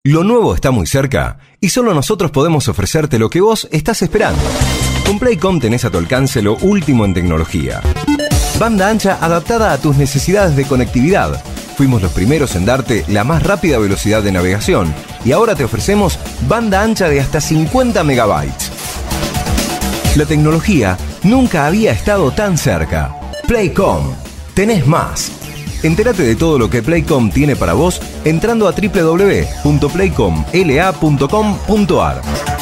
Lo nuevo está muy cerca y solo nosotros podemos ofrecerte lo que vos estás esperando. Con Playcom tenés a tu alcance lo último en tecnología. Banda ancha adaptada a tus necesidades de conectividad. Fuimos los primeros en darte la más rápida velocidad de navegación y ahora te ofrecemos banda ancha de hasta 50 megabytes. La tecnología nunca había estado tan cerca. Playcom. Tenés más. Entérate de todo lo que Playcom tiene para vos entrando a www.playcomla.com.ar.